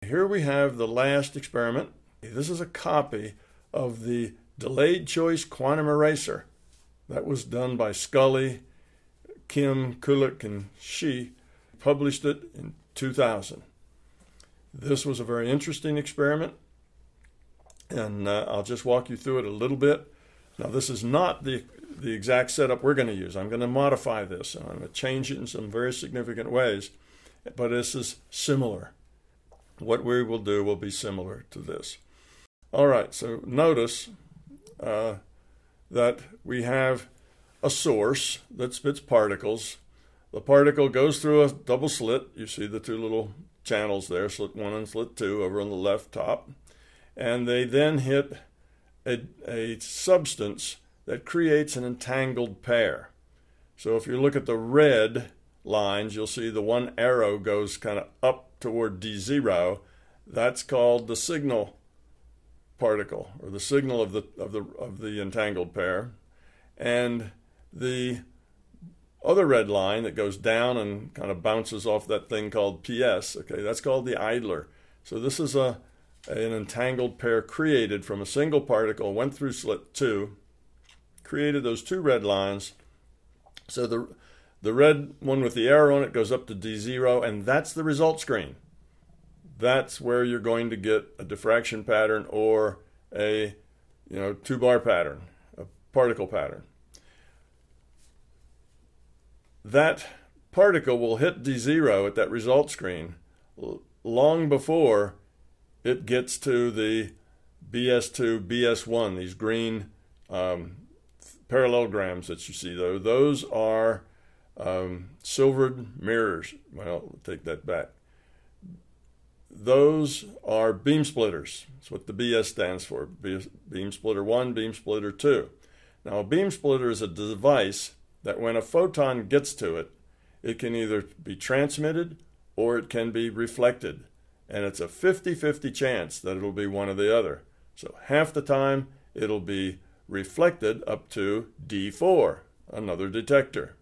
Here we have the last experiment. This is a copy of the delayed choice quantum eraser. That was done by Scully, Kim, Kulik, and Shi. Published it in 2000. This was a very interesting experiment, and I'll just walk you through it a little bit. Now, this is not the exact setup we're going to use. I'm going to modify this, and I'm going to change it in some very significant ways, but this is similar. What we will do will be similar to this. All right, so notice that we have a source that spits particles. The particle goes through a double slit. You see the two little channels there, slit 1 and slit 2 over on the left top. And they then hit a substance that creates an entangled pair. So if you look at the red lines, you'll see the one arrow goes kind of up toward D0. That's called the signal particle, or the signal of the entangled pair. And the other red line that goes down and kind of bounces off that thing called PS, okay, that's called the idler. So this is an entangled pair created from a single particle, went through slit 2, created those two red lines. So the red one with the arrow on it goes up to D0, and that's the result screen. That's where you're going to get a diffraction pattern or a 2-bar pattern, a particle pattern. That particle will hit D0 at that result screen long before it gets to the BS2, BS1, these green parallelograms that you see there. Those are silvered mirrors. Well, I'll take that back. Those are beam splitters. That's what the BS stands for. Beam splitter 1, beam splitter 2. Now, a beam splitter is a device that when a photon gets to it, it can either be transmitted or it can be reflected. And it's a 50-50 chance that it'll be one or the other. So half the time, it'll be reflected up to D4, another detector.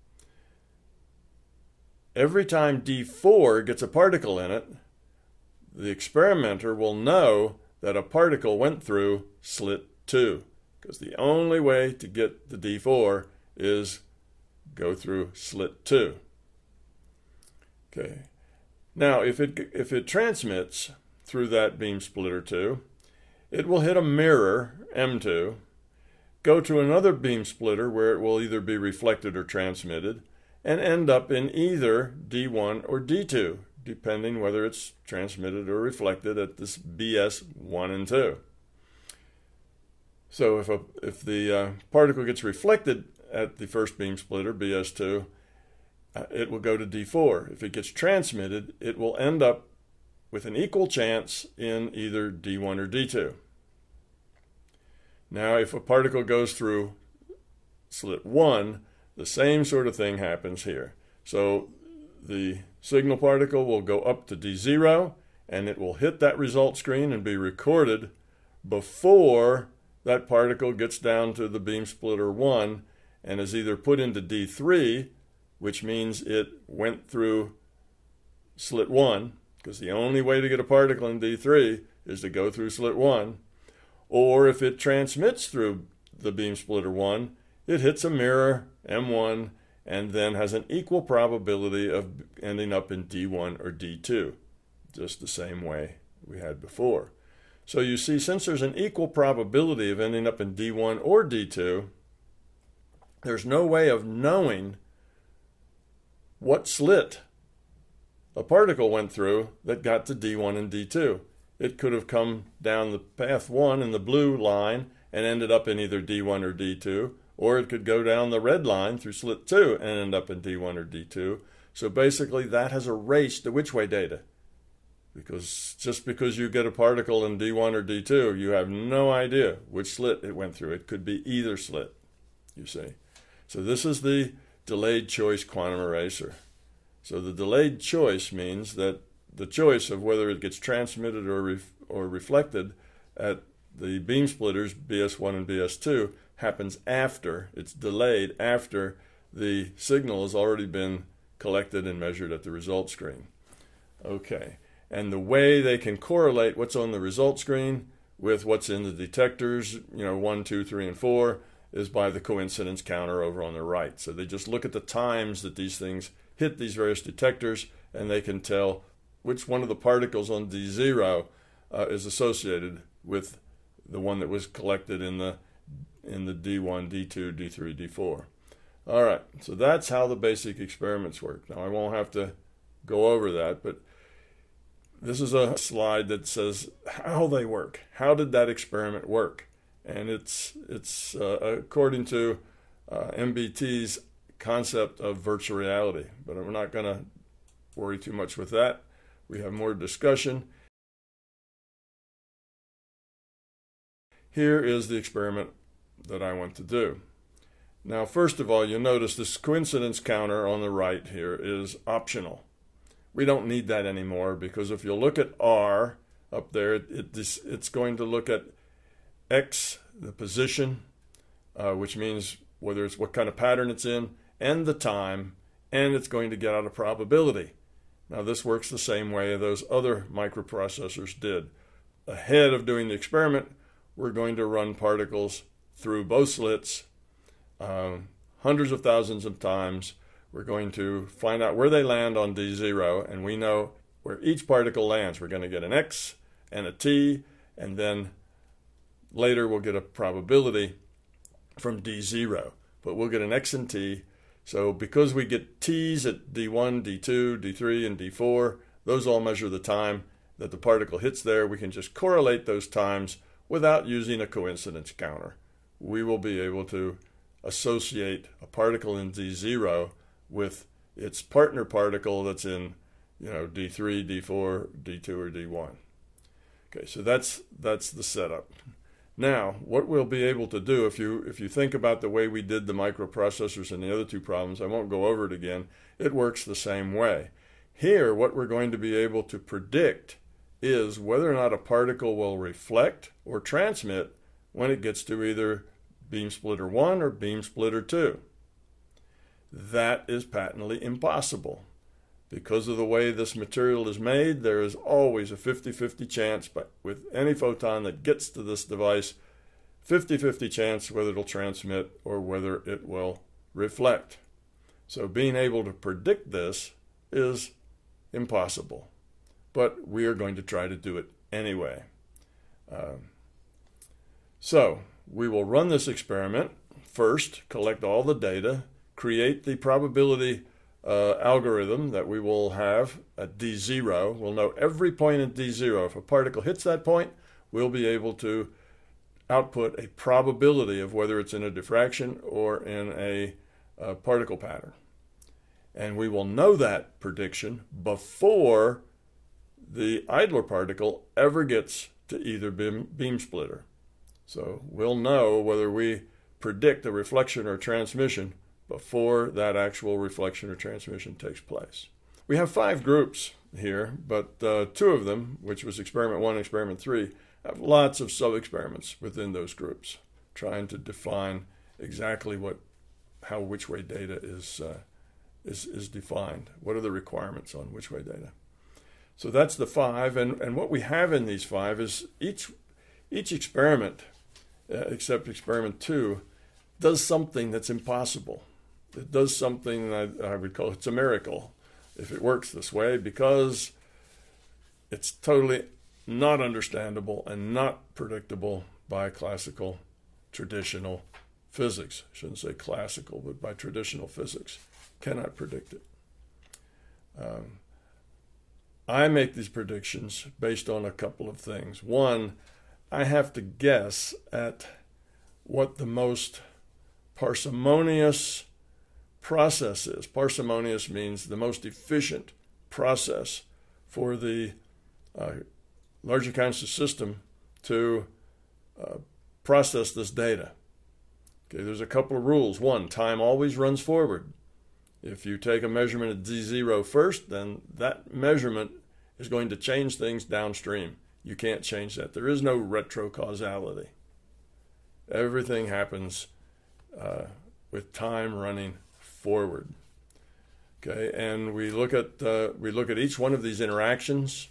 Every time D4 gets a particle in it, the experimenter will know that a particle went through slit 2, because the only way to get the D4 is go through slit 2. Okay. Now, if it transmits through that beam splitter 2, it will hit a mirror, M2, go to another beam splitter where it will either be reflected or transmitted, and end up in either D1 or D2, depending whether it's transmitted or reflected at this BS 1 and 2. So if the particle gets reflected at the first beam splitter, BS2, it will go to D4. If it gets transmitted, it will end up with an equal chance in either D1 or D2. Now, if a particle goes through slit 1, the same sort of thing happens here. So the signal particle will go up to D0, and it will hit that result screen and be recorded before that particle gets down to the beam splitter 1 and is either put into D3, which means it went through slit 1, because the only way to get a particle in D3 is to go through slit 1, or if it transmits through the beam splitter 1, it hits a mirror, M1, and then has an equal probability of ending up in D1 or D2, just the same way we had before. So you see, since there's an equal probability of ending up in D1 or D2, there's no way of knowing what slit a particle went through that got to D1 and D2. It could have come down the path 1 in the blue line and ended up in either D1 or D2, or it could go down the red line through slit 2 and end up in D1 or D2. So basically that has erased the which-way data, because just because you get a particle in D1 or D2, you have no idea which slit it went through. It could be either slit, you see. So this is the delayed choice quantum eraser. So the delayed choice means that the choice of whether it gets transmitted or reflected at the beam splitters BS1 and BS2 happens after, it's delayed after the signal has already been collected and measured at the result screen. Okay, And the way they can correlate what's on the result screen with what's in the detectors, 1, 2, 3, and 4, is by the coincidence counter over on the right. So they just look at the times that these things hit these various detectors, and they can tell which one of the particles on D0 is associated with the one that was collected in the D1, D2, D3, D4. All right, so that's how the basic experiments work. Now, I won't have to go over that, but this is a slide that says how they work. How did that experiment work? And it's according to MBT's concept of virtual reality. But I'm not going to worry too much with that. We have more discussion. Here is the experiment that I want to do. Now, first of all, you'll notice this coincidence counter on the right here is optional. We don't need that anymore, because if you look at R up there, it's going to look at X, the position, which means whether it's what kind of pattern it's in, and the time, and it's going to get out a probability. Now, this works the same way those other microprocessors did. Ahead of doing the experiment, we're going to run particles through both slits hundreds of thousands of times. We're going to find out where they land on D0, and we know where each particle lands. We're going to get an X and a T, and then later we'll get a probability from D0, but we'll get an X and T. So because we get T's at D1, D2, D3, and D4, those all measure the time that the particle hits there. We can just correlate those times without using a coincidence counter. We will be able to associate a particle in D0 with its partner particle that's in, D3, D4, D2, or D1. Okay, so that's the setup. Now, what we'll be able to do, if you think about the way we did the microprocessors and the other two problems, I won't go over it again, it works the same way. Here, what we're going to be able to predict is whether or not a particle will reflect or transmit when it gets to either beam splitter 1 or beam splitter 2. That is patently impossible. Because of the way this material is made, there is always a 50-50 chance, but with any photon that gets to this device, 50-50 chance whether it'll transmit or whether it will reflect. So being able to predict this is impossible, but we are going to try to do it anyway. So we will run this experiment first, collect all the data, create the probability algorithm that we will have at D0. We'll know every point at D0. If a particle hits that point, we'll be able to output a probability of whether it's in a diffraction or in a particle pattern. And we will know that prediction before the idler particle ever gets to either beam splitter. So we'll know whether we predict a reflection or transmission before that actual reflection or transmission takes place. We have 5 groups here, but 2 of them, which was experiment 1 and experiment 3, have lots of sub-experiments within those groups, trying to define exactly how which-way data is defined. What are the requirements on which-way data? So that's the 5, and what we have in these 5 is each experiment, except experiment 2, does something that's impossible. It does something that I would call it's a miracle if it works this way, because it's totally not understandable and not predictable by classical, traditional physics. I shouldn't say classical, but by traditional physics. Cannot predict it. I make these predictions based on a couple of things. One, I have to guess at what the most parsimonious process is. Parsimonious means the most efficient process for the larger conscious system to process this data. Okay, there's a couple of rules. One, time always runs forward. If you take a measurement at D0 first, then that measurement is going to change things downstream. You can't change that. There is no retrocausality. Everything happens with time running forward. Okay, and we look at each one of these interactions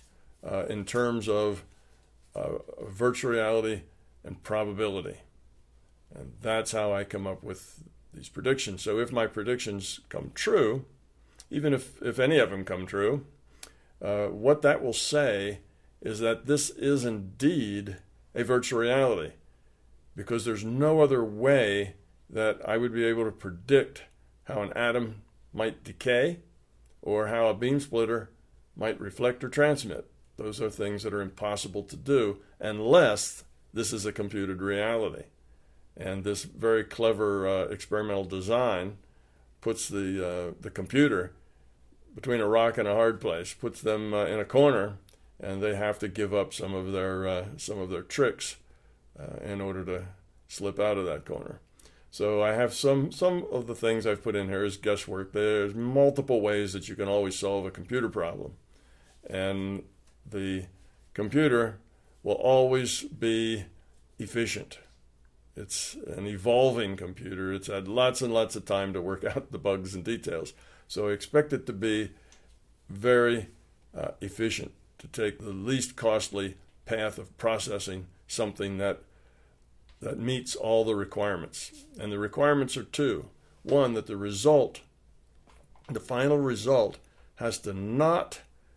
in terms of virtual reality and probability. And that's how I come up with these predictions. So if my predictions come true, even if any of them come true, what that will say is that this is indeed a virtual reality, because there's no other way that I would be able to predict how an atom might decay or how a beam splitter might reflect or transmit. Those are things that are impossible to do unless this is a computed reality. And this very clever experimental design puts the computer between a rock and a hard place, puts them in a corner, and they have to give up some of their tricks in order to slip out of that corner. So I have some of the things I've put in here is guesswork. There's multiple ways that you can always solve a computer problem, and the computer will always be efficient. It's an evolving computer. It's had lots and lots of time to work out the bugs and details. So I expect it to be very efficient, to take the least costly path of processing something that meets all the requirements. And the requirements are two. One, that the final result, has to not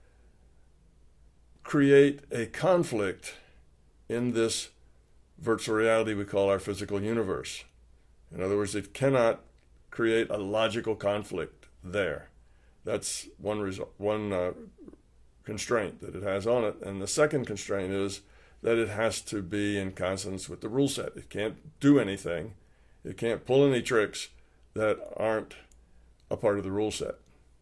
create a conflict in this virtual reality we call our physical universe. In other words, it cannot create a logical conflict there. That's one constraint that it has on it. And the second constraint is that it has to be in consonance with the rule set. It can't do anything. It can't pull any tricks that aren't a part of the rule set.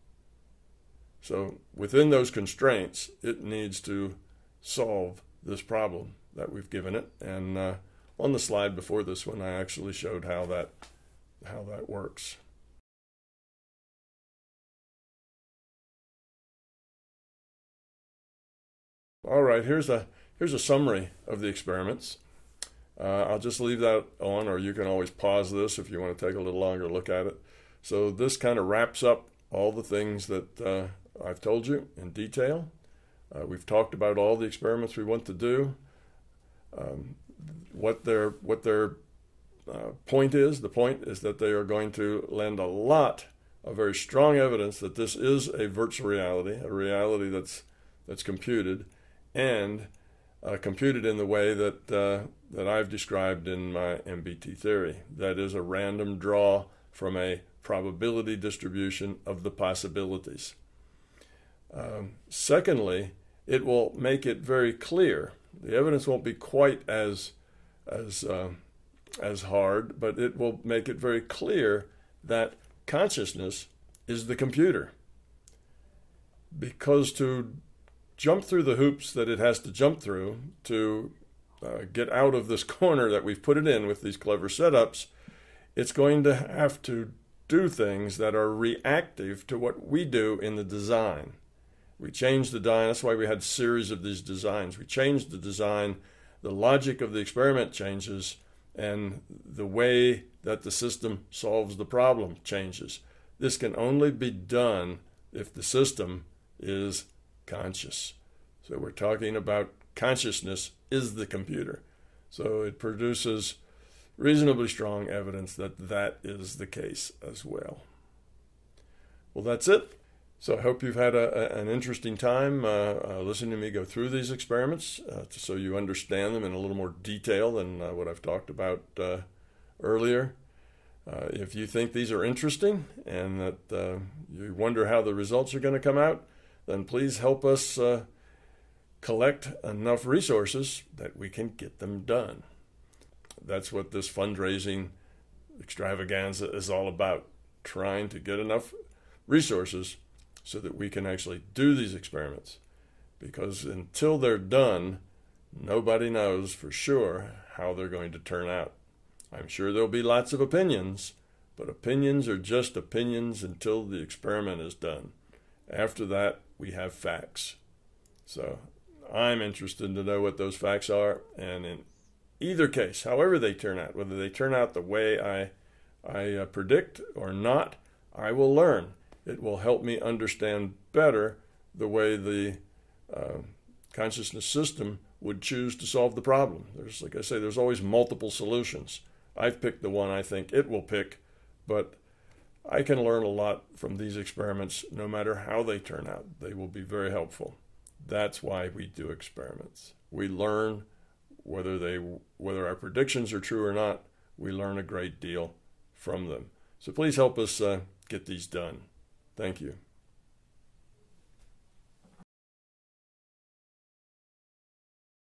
So within those constraints, it needs to solve this problem that we've given it. And on the slide before this one, I actually showed how that works. All right, here's a summary of the experiments. I'll just leave that on, or you can always pause this if you want to take a little longer look at it. So this kind of wraps up all the things that I've told you in detail. We've talked about all the experiments we want to do, what their point is. The point is that they are going to lend a lot of very strong evidence that this is a virtual reality, a reality that's computed, and computed in the way that I've described in my MBT theory. That is a random draw from a probability distribution of the possibilities. Secondly, it will make it very clear. The evidence won't be quite as hard, but it will make it very clear that consciousness is the computer. Because to jump through the hoops that it has to jump through to get out of this corner that we've put it in with these clever setups, it's going to have to do things that are reactive to what we do in the design. We change the design. That's why we had a series of these designs. We changed the design. The logic of the experiment changes, and the way that the system solves the problem changes. This can only be done if the system is conscious. So we're talking about consciousness is the computer. So it produces reasonably strong evidence that that is the case as well. Well, that's it. So I hope you've had an interesting time listening to me go through these experiments so you understand them in a little more detail than what I've talked about earlier. If you think these are interesting and that you wonder how the results are going to come out, then please help us collect enough resources that we can get them done. That's what this fundraising extravaganza is all about, trying to get enough resources so that we can actually do these experiments. Because until they're done, nobody knows for sure how they're going to turn out. I'm sure there'll be lots of opinions, but opinions are just opinions until the experiment is done. After that, we have facts. So I'm interested to know what those facts are, and in either case, however they turn out, whether they turn out the way I predict or not, I will learn. It will help me understand better the way the consciousness system would choose to solve the problem. There's, like I say, there's always multiple solutions. I've picked the one I think it will pick, but I can learn a lot from these experiments no matter how they turn out. They will be very helpful. That's why we do experiments. We learn whether our predictions are true or not. We learn a great deal from them. So please help us get these done. Thank you.